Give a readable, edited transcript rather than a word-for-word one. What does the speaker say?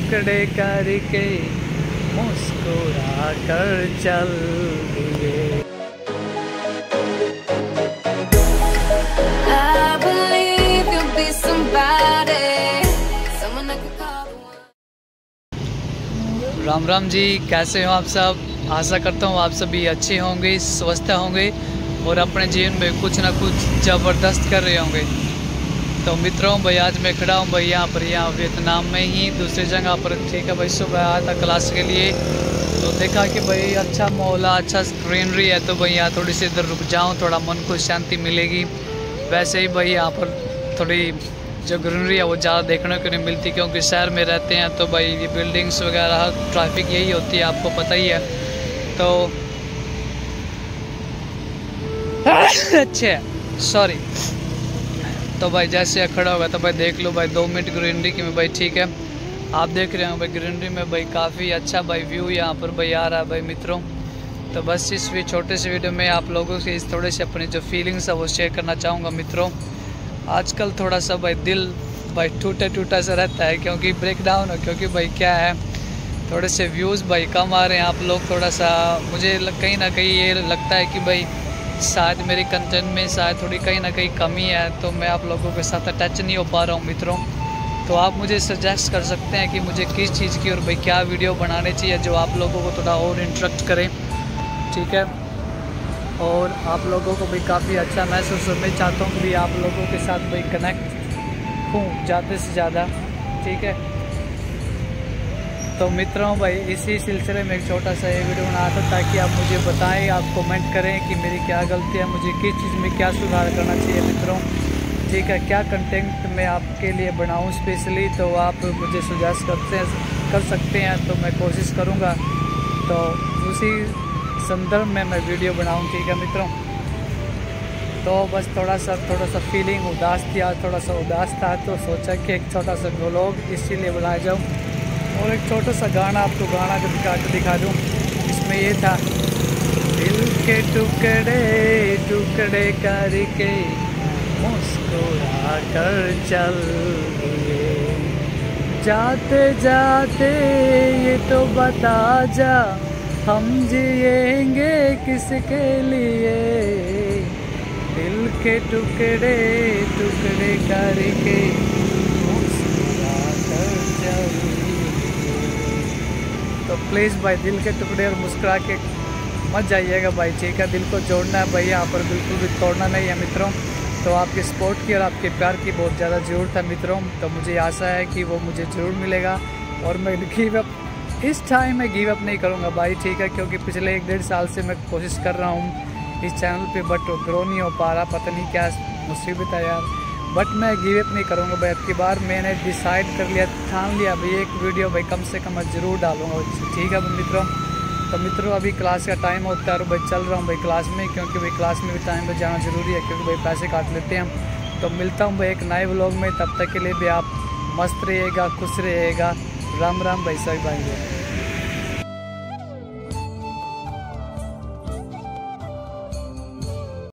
टुकड़े करके मुस्कुरा कर चल दिए। राम राम जी, कैसे हो आप सब। आशा करता हूँ आप सभी अच्छे होंगे, स्वस्थ होंगे और अपने जीवन में कुछ ना कुछ ज़बरदस्त कर रहे होंगे। तो मित्रों भाई, आज मैं खड़ा हूँ भाई यहाँ वियतनाम में ही दूसरी जगह पर। ठीक है भाई, सुबह आया था क्लास के लिए तो देखा कि भाई अच्छा माहौल, अच्छा ग्रीनरी है, तो भाई यहाँ थोड़ी सी इधर रुक जाऊँ, थोड़ा मन को शांति मिलेगी। वैसे ही भाई यहाँ पर थोड़ी जो ग्रीनरी है वो ज़्यादा देखने को नहीं मिलती, क्योंकि शहर में रहते हैं तो भाई ये बिल्डिंग्स वगैरह ट्रैफिक यही होती है, आपको पता ही है। तो अच्छा सॉरी, तो भाई जैसे खड़ा होगा तो भाई देख लो भाई 2 मिनट ग्रीनरी की में भाई। ठीक है, आप देख रहे हो भाई ग्रीनरी में भाई काफ़ी अच्छा भाई व्यू यहाँ पर भाई आ रहा है भाई मित्रों। तो बस इस छोटे से वीडियो में आप लोगों से इस थोड़े से अपनी जो फीलिंग्स है वो शेयर करना चाहूँगा मित्रों। आजकल थोड़ा सा भाई दिल भाई टूटा सा रहता है, क्योंकि ब्रेक डाउन है, क्योंकि भाई क्या है थोड़े से व्यूज़ भाई कम आ रहे हैं। आप लोग थोड़ा सा मुझे कहीं ना कहीं ये लगता है कि भाई शायद मेरे कंटेंट में शायद थोड़ी कहीं ना कहीं कमी है, तो मैं आप लोगों के साथ अटैच नहीं हो पा रहा हूँ मित्रों। तो आप मुझे सजेस्ट कर सकते हैं कि मुझे किस चीज़ की और भाई क्या वीडियो बनाने चाहिए जो आप लोगों को थोड़ा और इंटरेक्ट करें। ठीक है, और आप लोगों को भी काफ़ी अच्छा महसूस हो। मैं चाहता हूँ कि भाई आप लोगों के साथ भाई कनेक्ट हूँ ज़्यादा से ज़्यादा। ठीक है, तो मित्रों भाई इसी सिलसिले में एक छोटा सा ये वीडियो बना था ताकि आप मुझे बताएं, आप कमेंट करें कि मेरी क्या गलती है, मुझे किस चीज़ में क्या सुधार करना चाहिए मित्रों। ठीक है, क्या कंटेंट मैं आपके लिए बनाऊं स्पेशली, तो आप मुझे सुजेस्ट कर सकते हैं, तो मैं कोशिश करूंगा तो उसी संदर्भ में मैं वीडियो बनाऊं। ठीक है मित्रों, तो बस थोड़ा सा फीलिंग उदास थी, आज थोड़ा सा उदास था, तो सोचा कि एक छोटा सा व्लॉग इसीलिए बनाया जाऊँ और एक छोटा सा गाना आपको गाना जो दिखा दूँ। इसमें ये था, दिल के टुकड़े टुकड़े करके मुस्कुरा कर चल दिए, जाते जाते ये तो बता जा हम जिएंगे किसके लिए, दिल के टुकड़े टुकड़े करके मुस्कुरा कर चल। तो प्लीज़ भाई दिल के टुकड़े और मुस्कुरा के मत जाइएगा भाई। ठीक है, दिल को जोड़ना है भाई, यहाँ पर बिल्कुल भी तोड़ना नहीं है मित्रों। तो आपके सपोर्ट की और आपके प्यार की बहुत ज़्यादा ज़रूरत है मित्रों, तो मुझे आशा है कि वो मुझे ज़रूर मिलेगा और मैं गिव अप इस टाइम में गिव अप नहीं करूँगा भाई। ठीक है, क्योंकि पिछले 1-1.5 साल से मैं कोशिश कर रहा हूँ इस चैनल पे, बट ग्रो नहीं हो पा रहा, पता नहीं क्या मुसीबत है यार। बट मैं गिव अप नहीं करूँगा भाई। अब की बार मैंने डिसाइड कर लिया, ठान लिया भाई, एक वीडियो भाई कम से कम मैं ज़रूर डालूँगा। ठीक है मित्रों, तो मित्रों अभी क्लास का टाइम होता है और भाई चल रहा हूँ भाई क्लास में, क्योंकि भाई क्लास में भी टाइम पर जाना ज़रूरी है, क्योंकि भाई पैसे काट लेते हैं। तो मिलता हूँ भाई एक नए व्लॉग में, तब तक के लिए भी आप मस्त रहिएगा, खुश रहिएगा। राम राम भाई, सभी भाई।